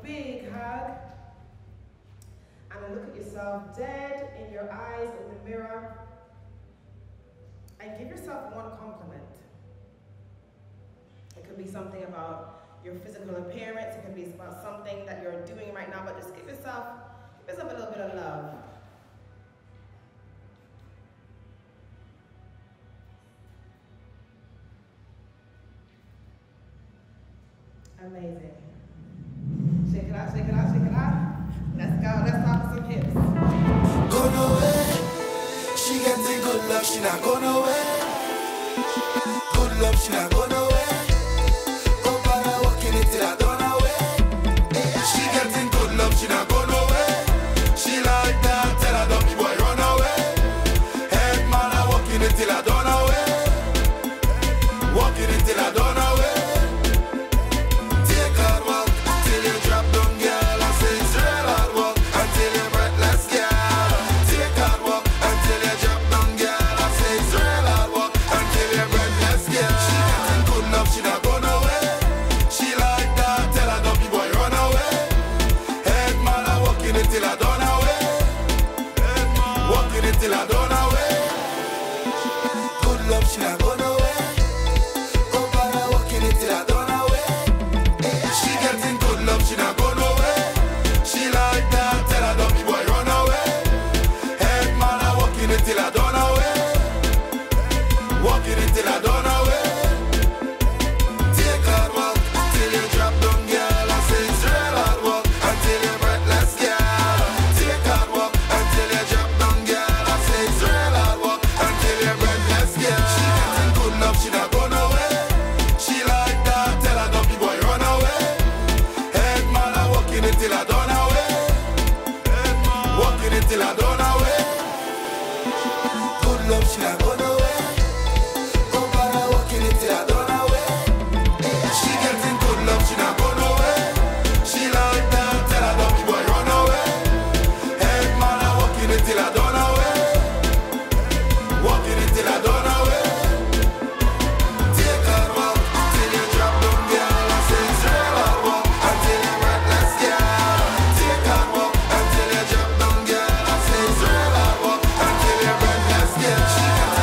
big hug. And then look at yourself dead in your eyes in the mirror. And give yourself one compliment. It could be something about your physical appearance. It could be about something that you're doing right now, but just give yourself a little bit of love. Amazing. Shake it out, shake it out, shake it out. Let's go, let's talk some hips. Go nowhere. She getting good love, she not go nowhere. Good love, she not go nowhere. Go para walking it till I don't know where. She getting good love, she not go nowhere. She like that, tell her don't be boy run away. Head man, I walking it till I don't know where. Walking it till I don't know where. Till I don't know where. Good love, she not go nowhere. Go para walking it till I don't know where. She getting good love, she not go nowhere. She like that, tell her don't be boy run away. Head man, I walking it till I don't know where. Walking it till I don't know where. Take hard walk till you drop down, girl. I say it's real hard walk until you're breathless, girl. Take hard walk until you drop down, girl. She not go nowhere. She like that, tell her don't be boy run away. Head man, I walking it till I don't know where. Walking it till I don't know where. Good love, she not go nowhere. Go para walking it till I don't know where. She getting good love, she not go nowhere. She like that, tell her don't be boy run away. Head man, I walking it till I don't know where. Walking it till I don't know where. She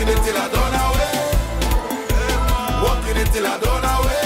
Walking it till I don't away. Walking it till I don't away.